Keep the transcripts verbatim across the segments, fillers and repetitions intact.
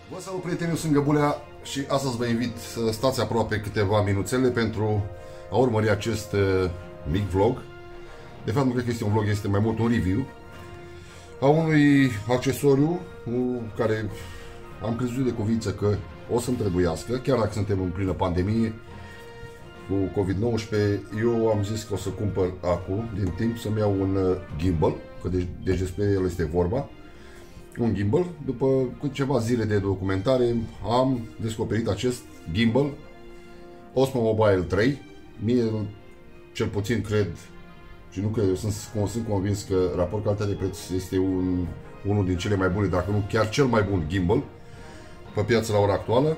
Vă salut, prieteni, eu sunt Găbulea și astăzi vă invit să stați aproape câteva minuțele pentru a urmări acest uh, mic vlog. De fapt, nu cred că este un vlog, este mai mult un review a unui accesoriu care am crezut de cuvință că o să-mi trebuiască, chiar dacă suntem în plină pandemie cu COVID nouăsprezece. Eu am zis că o să cumpăr acum, din timp, să-mi iau un uh, gimbal, că deci, deci despre el este vorba. Un gimbal. După câteva zile de documentare am descoperit acest gimbal Osmo Mobile trei. Mie, cel puțin, cred și nu cred, eu sunt, sunt convins că raport calitate-preț este un, unul din cele mai bune, dacă nu chiar cel mai bun gimbal pe piață la ora actuală.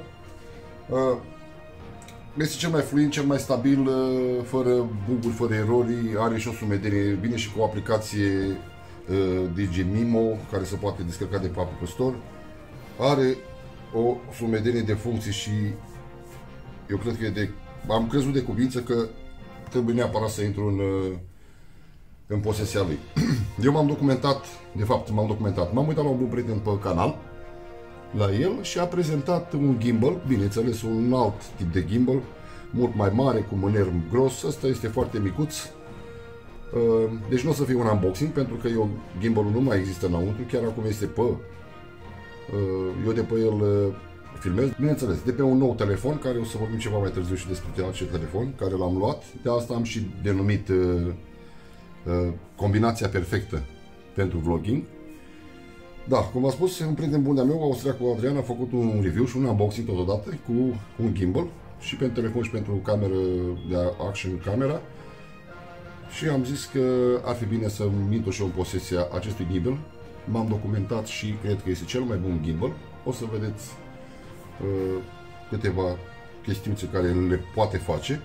Este cel mai fluid, cel mai stabil, fără buguri, fără erori, are și o sumedenie, vine și cu o aplicație D J Mimo, care se poate descărca de pe Apple Store. Are o sumedenie de funcții și eu cred că e de, am crezut de cuvință că trebuie neapărat să intru în, în posesia lui. Eu m-am documentat, de fapt m-am documentat, m-am uitat la un bun prieten pe canal, la el, și a prezentat un gimbal, bineînțeles un alt tip de gimbal, mult mai mare, cu mâner gros. Ăsta este foarte micuț. Deci nu o să fie un unboxing, pentru că eu, gimbalul nu mai există înăuntru, chiar acum este pe... Eu de pe el filmez, bineînțeles, de pe un nou telefon, care o să vorbim ceva mai târziu și despre acest telefon, care l-am luat. De asta am și denumit combinația perfectă pentru vlogging. Da, cum v-am spus, un prieten bun de-a meu, austriacul Adrian, a făcut un review și un unboxing totodată cu un gimbal, și pentru telefon și pentru cameră de action camera. Și am zis că ar fi bine să intru și eu în posesia acestui gimbal. M-am documentat și cred că este cel mai bun gimbal. O să vedeți uh, câteva chestiuțe care le poate face.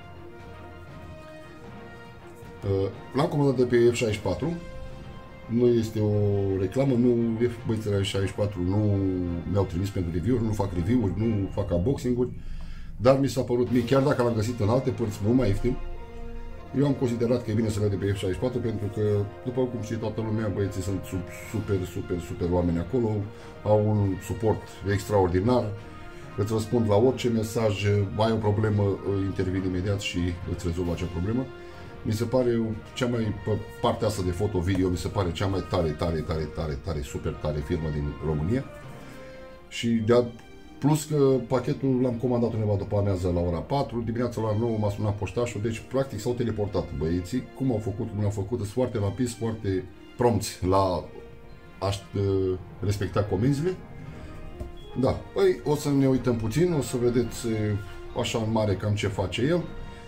Uh, L-am comandat de pe F șaizeci și patru. Nu este o reclamă, nu, băieții F șaizeci și patru nu mi-au trimis pentru review-uri, nu fac review-uri, nu fac unboxing-uri, dar mi s-a părut mie, chiar dacă l-am găsit în alte părți mult mai ieftin, eu am considerat că e bine să le de pe F șaizeci și patru, pentru că, după cum știe toată lumea, băieții sunt sub, super, super, super oameni acolo, au un suport extraordinar, îți răspund la orice mesaj, ai o problemă, intervin imediat și îți rezolvă acea problemă. Mi se pare cea mai, pe partea asta de foto-video, mi se pare cea mai tare, tare, tare, tare, tare, super tare firmă din România. Și de plus că pachetul l-am comandat undeva după amiază la ora patru, dimineața la nouă m-a sunat poștașul, deci practic s-au teleportat băieții. Cum au făcut, cum au făcut, sunt foarte rapid, foarte prompți la a respecta comenzile. Da, păi o să ne uităm puțin, o să vedeți așa în mare cam ce face el.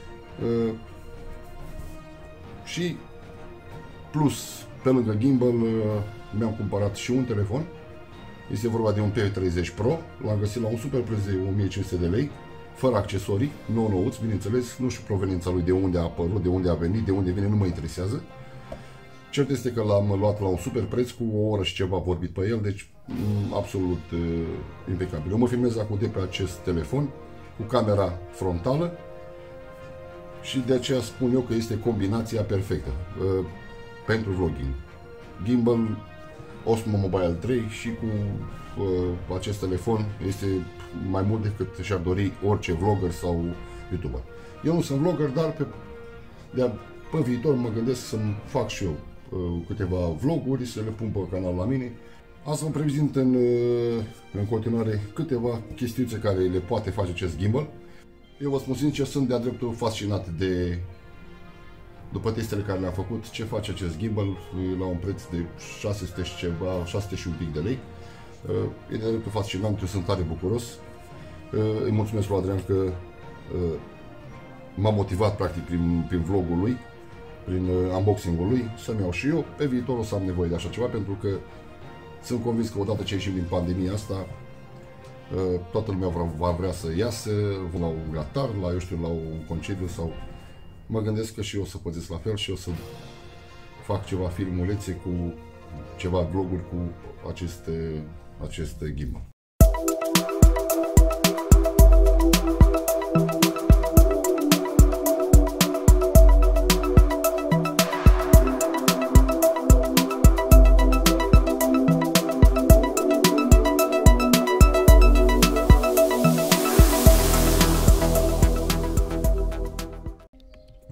Și plus, pe lângă gimbal, mi-am cumpărat și un telefon. Este vorba de un P treizeci Pro. L-am găsit la un super preț de o mie cinci sute de lei, fără accesorii, nou-nouț, bineînțeles. Nu știu proveniența lui, de unde a apărut, de unde a venit, de unde vine, nu mă interesează. Cert este că l-am luat la un super preț, cu o oră și ceva vorbit pe el, deci absolut uh, impecabil. Eu mă filmez acum de pe acest telefon, cu camera frontală, și de aceea spun eu că este combinația perfectă uh, pentru vlogging. Gimbal Osmo Mobile trei și cu uh, acest telefon este mai mult decât și-ar dori orice vlogger sau youtuber. Eu nu sunt vlogger, dar pe, de pe viitor mă gândesc să-mi fac și eu uh, câteva vloguri, să le pun pe canal la mine. Asta vă prezint în, uh, în continuare câteva chestiuțe care le poate face acest gimbal. Eu vă spun sincer, sunt de-a dreptul fascinat de, după testele care le-am făcut, ce face acest gimbal la un preț de șase sute și ceva, șase sute și un pic de lei. E de-a dreptul fascinant, eu sunt tare bucuros. Îi mulțumesc lui Adrian că m-a motivat practic prin, prin vlogul lui, prin unboxing-ul lui, să-mi iau și eu. Pe viitor o să am nevoie de așa ceva, pentru că sunt convins că odată ce ieșim din pandemia asta, toată lumea va vrea să iasă la un gratar, la, eu știu, la un concediu, sau mă gândesc că și eu o să păzesc la fel și o să fac ceva filmulețe cu ceva vloguri cu aceste, aceste gimbal.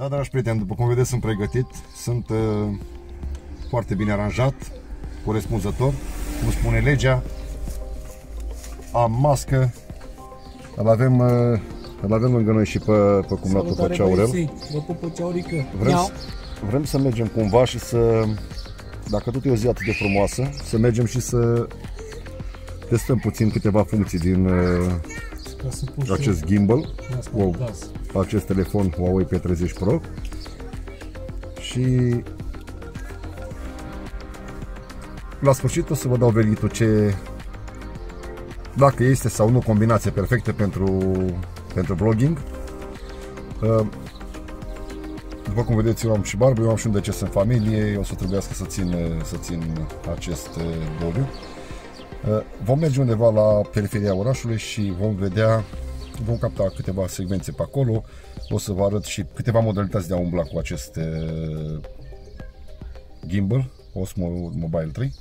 Da, dragi prieteni, după cum vedeți, sunt pregătit, sunt uh, foarte bine aranjat, corespunzător, cum spune legea. Am mască, îl avem, uh, îl avem lângă noi și pe, pe cumnatul pe Ceaurel. Vrem, vrem să mergem cumva și să, dacă tot e o zi atât de frumoasă, să mergem și să testăm puțin câteva funcții din uh, acest gimbal, wow, acest telefon Huawei P treizeci Pro. Și la sfârșit o să vă dau verdictul ce, dacă este sau nu combinație perfectă pentru, pentru vlogging. După cum vedeți, eu am și barbă, eu am și un deces în familie, o să trebuiască să țin, să țin acest doliu. Vom merge undeva la periferia orașului și vom vedea, vom capta câteva secvențe pe acolo. O să vă arăt și câteva modalități de a umbla cu acest gimbal Osmo Mobile trei.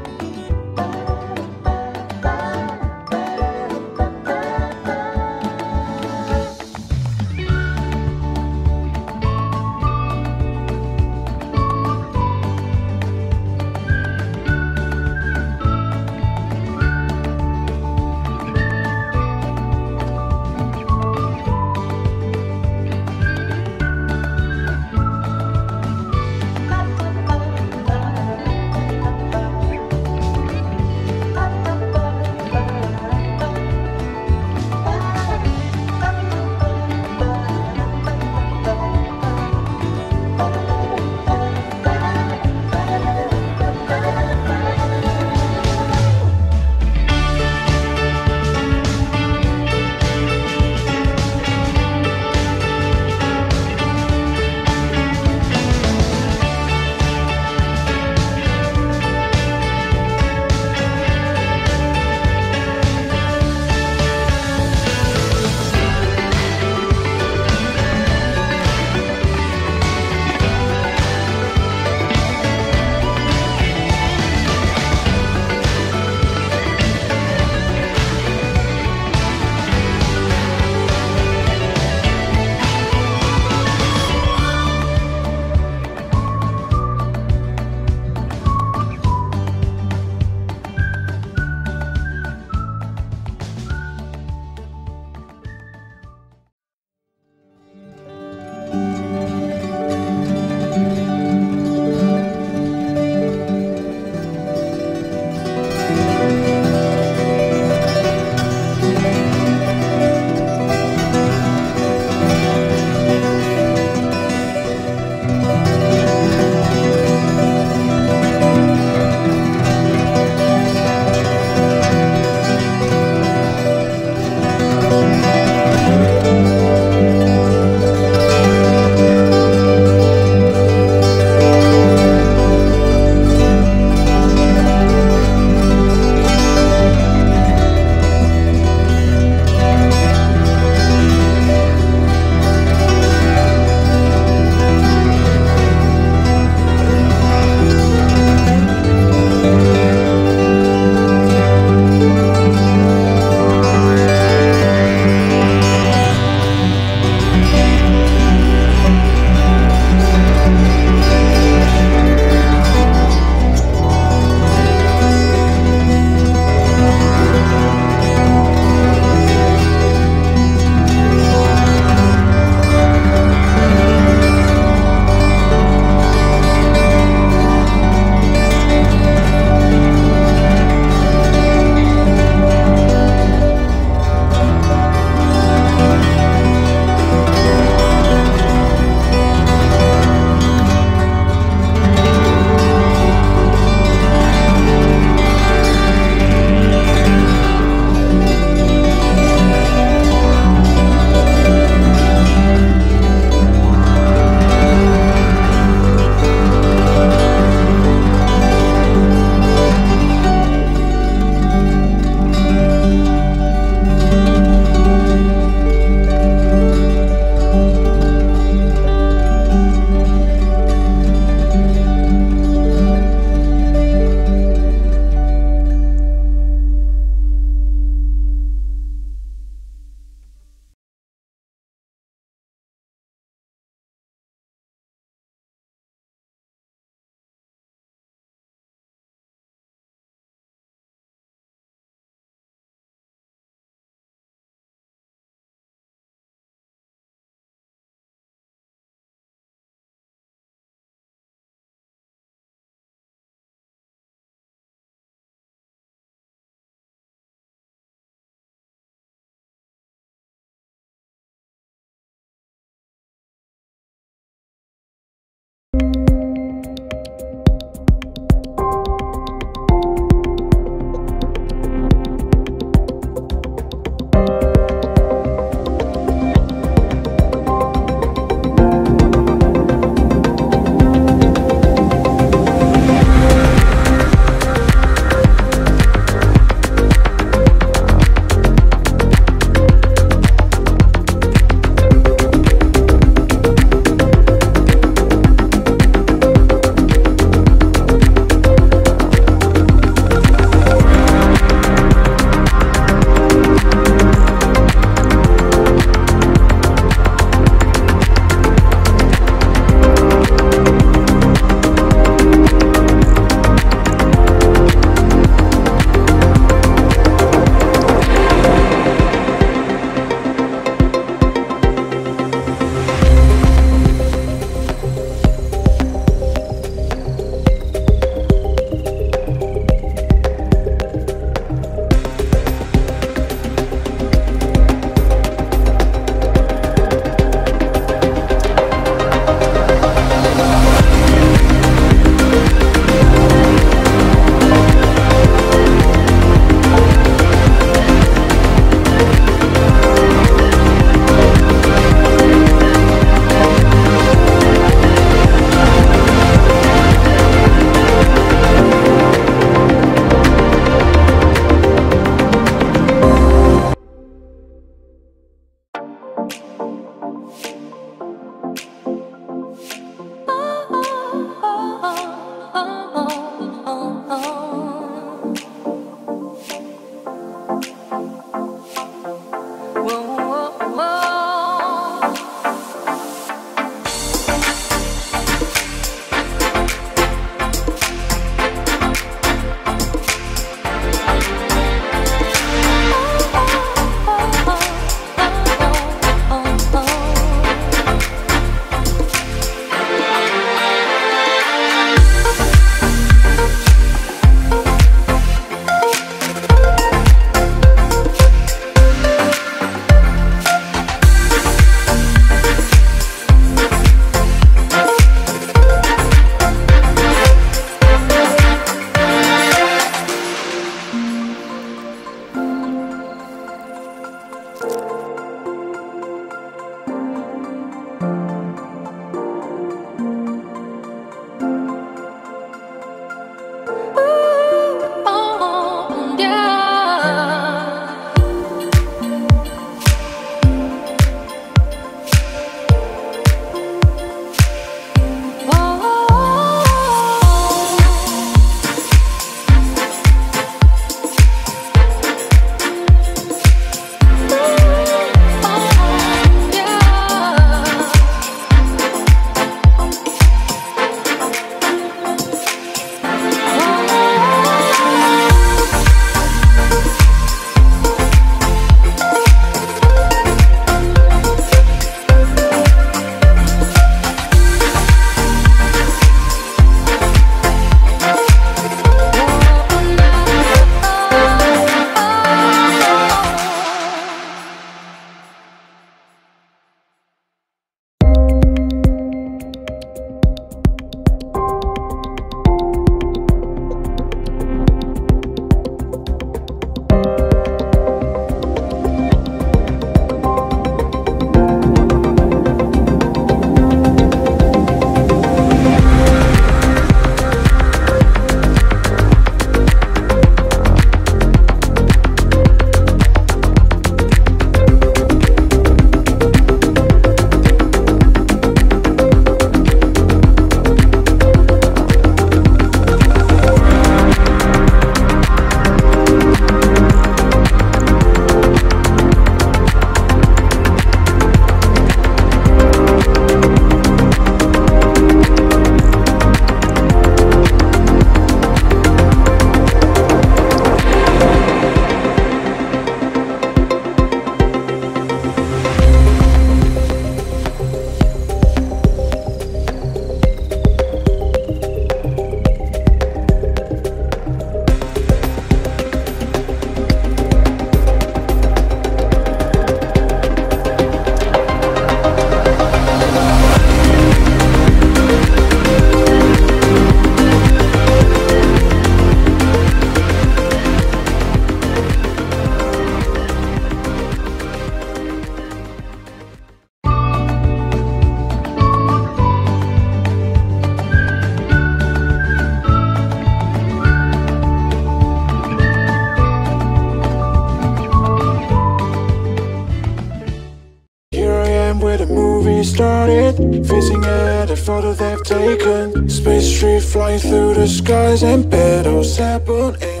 it, facing every photo they've taken. Space tree flying through the skies and petals happen.